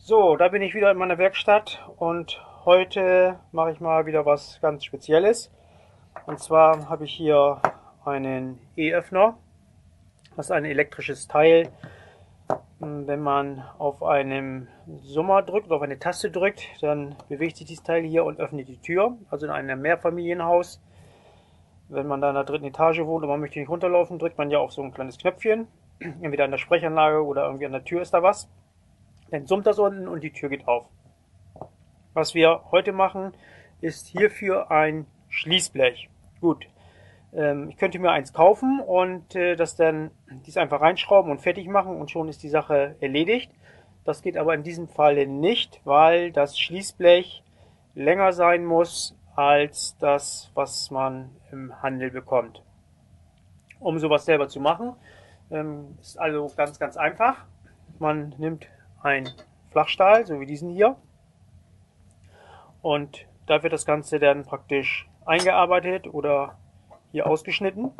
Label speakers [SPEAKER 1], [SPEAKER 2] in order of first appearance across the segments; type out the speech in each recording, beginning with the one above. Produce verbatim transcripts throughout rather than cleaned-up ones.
[SPEAKER 1] So, da bin ich wieder in meiner Werkstatt und heute mache ich mal wieder was ganz Spezielles. Und zwar habe ich hier einen E-Öffner. Das ist ein elektrisches Teil. Wenn man auf einem Summer drückt oder auf eine Taste drückt, dann bewegt sich dieses Teil hier und öffnet die Tür. Also in einem Mehrfamilienhaus. Wenn man da in der dritten Etage wohnt und man möchte nicht runterlaufen, drückt man ja auf so ein kleines Knöpfchen. Entweder an der Sprechanlage oder irgendwie an der Tür ist da was. Dann summt das unten und die Tür geht auf. Was wir heute machen, ist hierfür ein Schließblech. Gut, ähm, ich könnte mir eins kaufen und äh, das dann dies einfach reinschrauben und fertig machen und schon ist die Sache erledigt. Das geht aber in diesem Fall nicht, weil das Schließblech länger sein muss als das, was man im Handel bekommt. Um sowas selber zu machen, ähm, ist also ganz, ganz einfach. Man nimmt einen Flachstahl, so wie diesen hier, und da wird das Ganze dann praktisch eingearbeitet oder hier ausgeschnitten.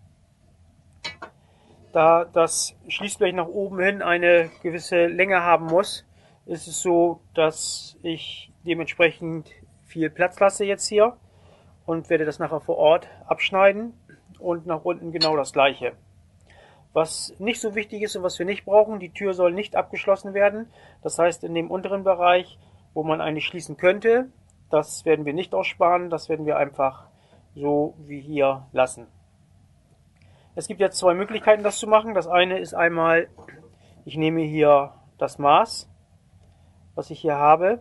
[SPEAKER 1] Da das Schließblech nach oben hin eine gewisse Länge haben muss, ist es so, dass ich dementsprechend viel Platz lasse jetzt hier und werde das nachher vor Ort abschneiden und nach unten genau das gleiche. Was nicht so wichtig ist und was wir nicht brauchen, die Tür soll nicht abgeschlossen werden. Das heißt, in dem unteren Bereich, wo man eigentlich schließen könnte, das werden wir nicht aussparen, das werden wir einfach so wie hier lassen. Es gibt jetzt zwei Möglichkeiten, das zu machen. Das eine ist einmal, ich nehme hier das Maß, was ich hier habe.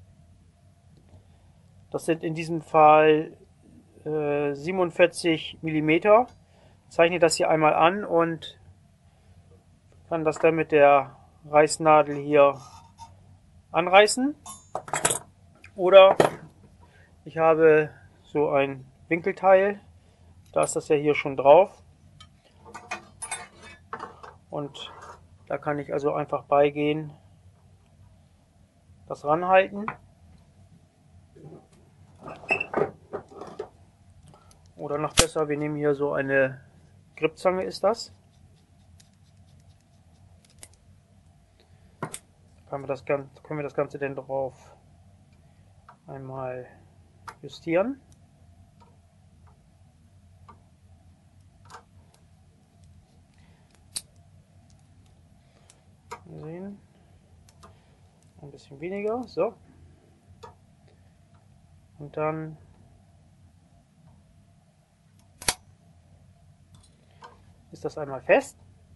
[SPEAKER 1] Das sind in diesem Fall äh, siebenundvierzig Millimeter. Zeichne das hier einmal an und kann das dann mit der Reißnadel hier anreißen. Oder ich habe so ein Winkelteil, da ist das ja hier schon drauf. Und da kann ich also einfach beigehen, das ranhalten. Oder noch besser, wir nehmen hier so eine Grippzange ist das. Können wir das, können wir das Ganze dann drauf einmal justieren. Mal sehen. Ein bisschen weniger. So. Und dann ist das einmal fest.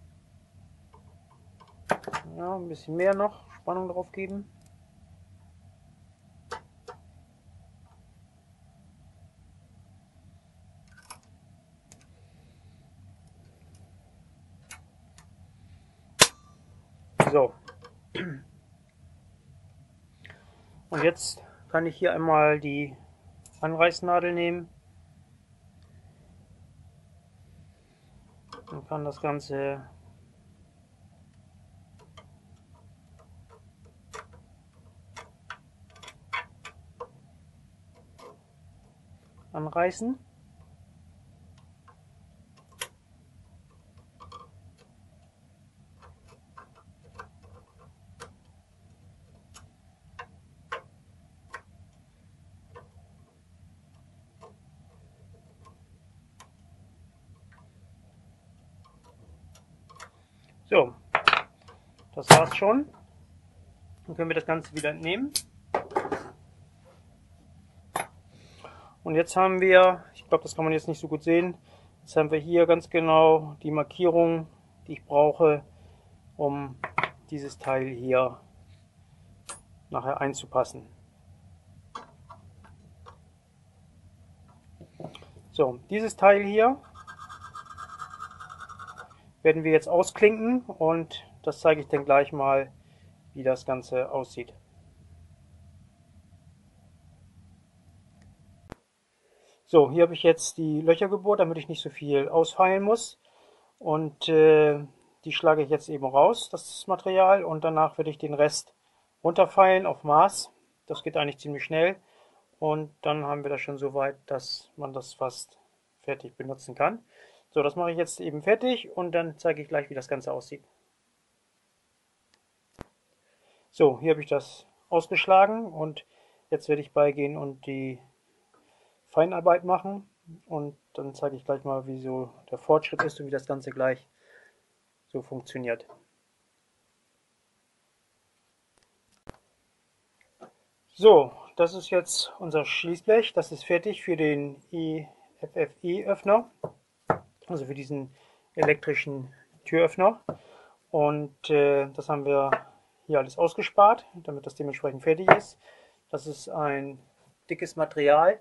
[SPEAKER 1] Ja, ein bisschen mehr noch Spannung drauf geben. So. Und jetzt kann ich hier einmal die Anreißnadel nehmen und kann das Ganze anreißen. So, das war's schon. Dann können wir das Ganze wieder entnehmen. Und jetzt haben wir, ich glaube, das kann man jetzt nicht so gut sehen, jetzt haben wir hier ganz genau die Markierung, die ich brauche, um dieses Teil hier nachher einzupassen. So, dieses Teil hier werden wir jetzt ausklinken und das zeige ich dann gleich mal, wie das Ganze aussieht. So, hier habe ich jetzt die Löcher gebohrt, damit ich nicht so viel ausfeilen muss. Und äh, die schlage ich jetzt eben raus, das Material, und danach werde ich den Rest runterfeilen auf Maß. Das geht eigentlich ziemlich schnell. Und dann haben wir das schon so weit, dass man das fast fertig benutzen kann. So, das mache ich jetzt eben fertig und dann zeige ich gleich, wie das Ganze aussieht. So, hier habe ich das ausgeschlagen und jetzt werde ich beigehen und die Feinarbeit machen und dann zeige ich gleich mal, wie so der Fortschritt ist und wie das Ganze gleich so funktioniert. So, das ist jetzt unser Schließblech. Das ist fertig für den E F F E-Öffner, also für diesen elektrischen Türöffner. Und äh, das haben wir hier alles ausgespart, damit das dementsprechend fertig ist. Das ist ein dickes Material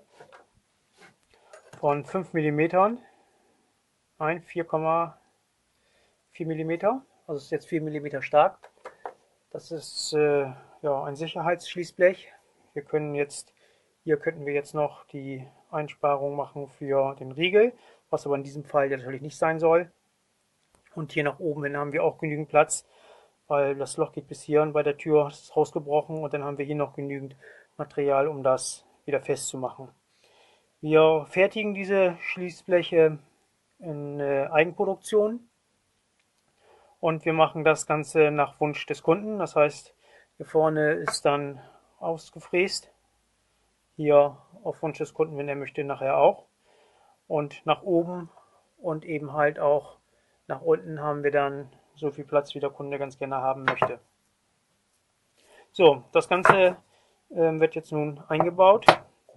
[SPEAKER 1] von fünf Millimeter, ein vier Komma vier Millimeter, also ist jetzt vier Millimeter stark. Das ist äh, ja, ein Sicherheitsschließblech. Wir können jetzt, hier könnten wir jetzt noch die Einsparung machen für den Riegel, was aber in diesem Fall natürlich nicht sein soll. Und hier nach oben hin haben wir auch genügend Platz, weil das Loch geht bis hier und bei der Tür ist es rausgebrochen und dann haben wir hier noch genügend Material, um das wieder festzumachen. Wir fertigen diese Schließbleche in äh, Eigenproduktion und wir machen das Ganze nach Wunsch des Kunden. Das heißt, hier vorne ist dann ausgefräst, hier auf Wunsch des Kunden, wenn er möchte, nachher auch. Und nach oben und eben halt auch nach unten haben wir dann so viel Platz, wie der Kunde ganz gerne haben möchte. So, das Ganze äh, wird jetzt nun eingebaut.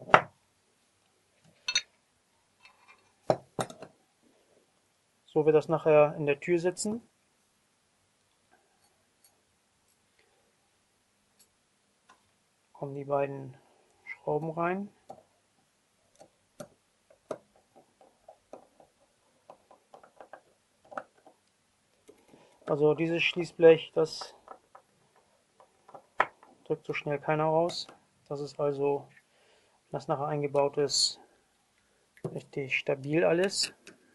[SPEAKER 1] So wird das nachher in der Tür sitzen. Kommen die beiden Schrauben rein. Also dieses Schließblech, das drückt so schnell keiner raus. Das ist also, wenn das nachher eingebaut ist, richtig stabil alles.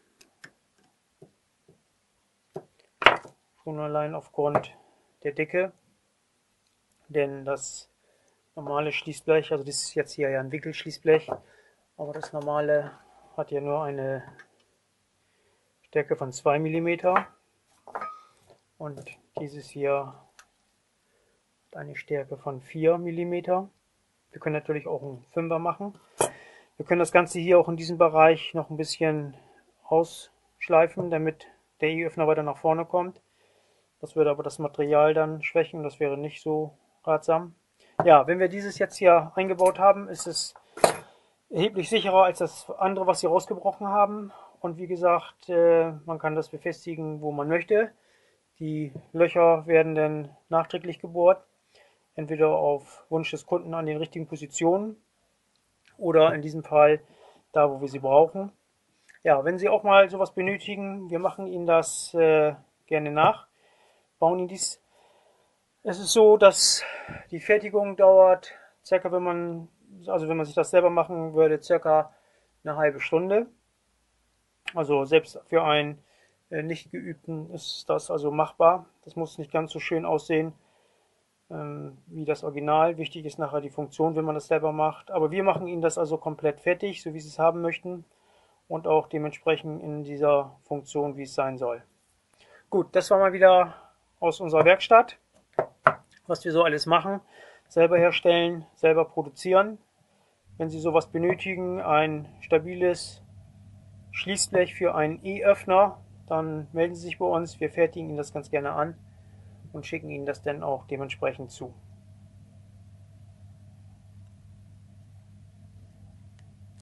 [SPEAKER 1] Schon allein aufgrund der Dicke. Denn das normale Schließblech, also das ist jetzt hier ja ein Wickelschließblech, aber das normale hat ja nur eine Stärke von zwei Millimeter und dieses hier hat eine Stärke von vier Millimeter. Wir können natürlich auch einen Fünfer machen. Wir können das Ganze hier auch in diesem Bereich noch ein bisschen ausschleifen, damit der E-Öffner weiter nach vorne kommt. Das würde aber das Material dann schwächen, das wäre nicht so ratsam. Ja, wenn wir dieses jetzt hier eingebaut haben, ist es erheblich sicherer als das andere, was sie rausgebrochen haben. Und wie gesagt, äh, man kann das befestigen, wo man möchte. Die Löcher werden dann nachträglich gebohrt, entweder auf Wunsch des Kunden an den richtigen Positionen oder in diesem Fall da, wo wir sie brauchen. Ja, wenn Sie auch mal sowas benötigen, wir machen Ihnen das äh, gerne nach, bauen Ihnen dies. Es ist so, dass die Fertigung dauert, circa, wenn man, also wenn man sich das selber machen würde, circa eine halbe Stunde. Also selbst für einen äh, nicht geübten ist das also machbar. Das muss nicht ganz so schön aussehen ähm, wie das Original. Wichtig ist nachher die Funktion, wenn man das selber macht. Aber wir machen Ihnen das also komplett fertig, so wie Sie es haben möchten und auch dementsprechend in dieser Funktion, wie es sein soll. Gut, das war mal wieder aus unserer Werkstatt, was wir so alles machen. Selber herstellen, selber produzieren. Wenn Sie sowas benötigen, ein stabiles Schließblech für einen E-Öffner, dann melden Sie sich bei uns. Wir fertigen Ihnen das ganz gerne an und schicken Ihnen das dann auch dementsprechend zu.